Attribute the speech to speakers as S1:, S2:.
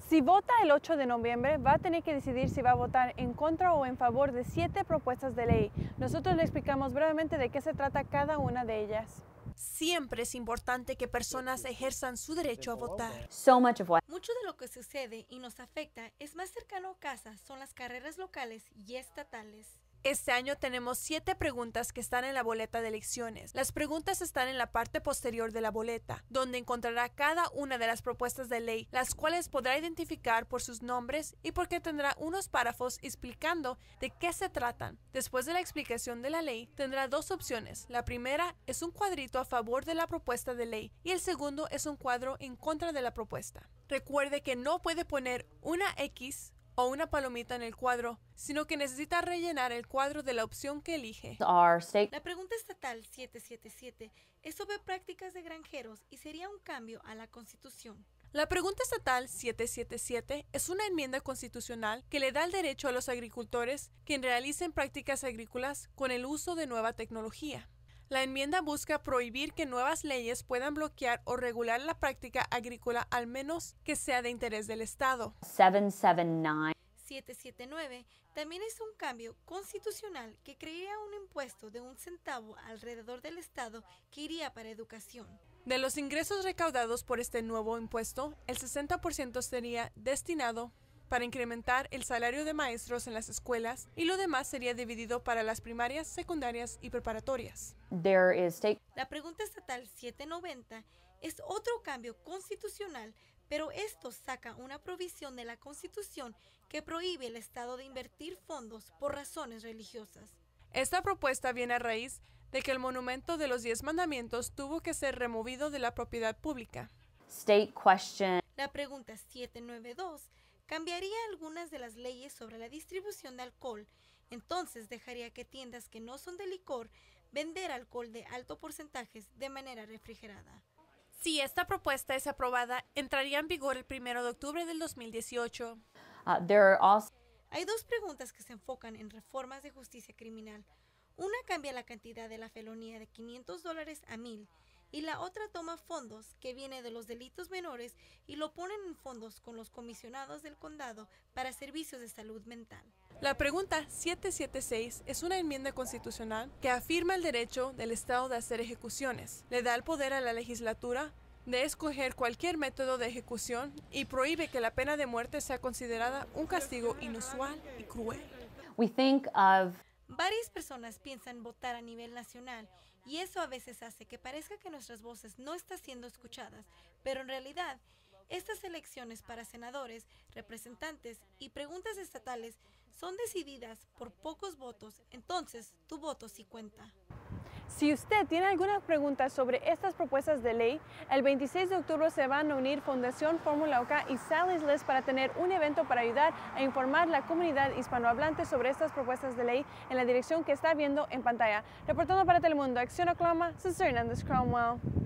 S1: Si vota el 8 de noviembre, va a tener que decidir si va a votar en contra o en favor de 7 propuestas de ley. Nosotros le explicamos brevemente de qué se trata cada una de ellas.
S2: Siempre es importante que personas ejerzan su derecho a votar.
S3: Mucho de lo que sucede y nos afecta es más cercano a casa, son las carreras locales y estatales.
S2: Este año tenemos 7 preguntas que están en la boleta de elecciones. Las preguntas están en la parte posterior de la boleta, donde encontrará cada una de las propuestas de ley, las cuales podrá identificar por sus nombres y porque tendrá unos párrafos explicando de qué se tratan. Después de la explicación de la ley, tendrá 2 opciones. La primera es un cuadrito a favor de la propuesta de ley y el segundo es un cuadro en contra de la propuesta. Recuerde que no puede poner una X o una palomita en el cuadro, sino que necesita rellenar el cuadro de la opción que elige.
S3: La pregunta estatal 777 es sobre prácticas de granjeros y sería un cambio a la Constitución.
S2: La pregunta estatal 777 es una enmienda constitucional que le da el derecho a los agricultores que realicen prácticas agrícolas con el uso de nueva tecnología. La enmienda busca prohibir que nuevas leyes puedan bloquear o regular la práctica agrícola al menos que sea de interés del Estado.
S3: 779 también es un cambio constitucional que crearía un impuesto de 1 centavo alrededor del Estado que iría para educación.
S2: De los ingresos recaudados por este nuevo impuesto, el 60% sería destinado para incrementar el salario de maestros en las escuelas y lo demás sería dividido para las primarias, secundarias y preparatorias.
S3: La pregunta estatal 790 es otro cambio constitucional, pero esto saca una provisión de la Constitución que prohíbe al Estado de invertir fondos por razones religiosas.
S2: Esta propuesta viene a raíz de que el monumento de los 10 mandamientos tuvo que ser removido de la propiedad pública.
S3: La pregunta 792 cambiaría algunas de las leyes sobre la distribución de alcohol, entonces dejaría que tiendas que no son de licor vender alcohol de alto porcentaje de manera refrigerada.
S2: Si esta propuesta es aprobada, entraría en vigor el 1 de octubre del 2018.
S3: Hay 2 preguntas que se enfocan en reformas de justicia criminal. Una cambia la cantidad de la felonía de $500 a $1,000 y la otra toma fondos que viene de los delitos menores y lo ponen en fondos con los comisionados del condado para servicios de salud mental.
S2: La pregunta 776 es una enmienda constitucional que afirma el derecho del Estado de hacer ejecuciones. Le da el poder a la legislatura de escoger cualquier método de ejecución y prohíbe que la pena de muerte sea considerada un castigo inusual y cruel.
S3: Varias personas piensan votar a nivel nacional y eso a veces hace que parezca que nuestras voces no están siendo escuchadas, pero en realidad estas elecciones para senadores, representantes y preguntas estatales son decididas por pocos votos, entonces tu voto sí cuenta.
S1: Si usted tiene alguna pregunta sobre estas propuestas de ley, el 26 de octubre se van a unir Fundación Fórmula OK y Sally's List para tener un evento para ayudar a informar a la comunidad hispanohablante sobre estas propuestas de ley en la dirección que está viendo en pantalla. Reportando para Telemundo, Acción Oklahoma, Cesar Hernández Cromwell.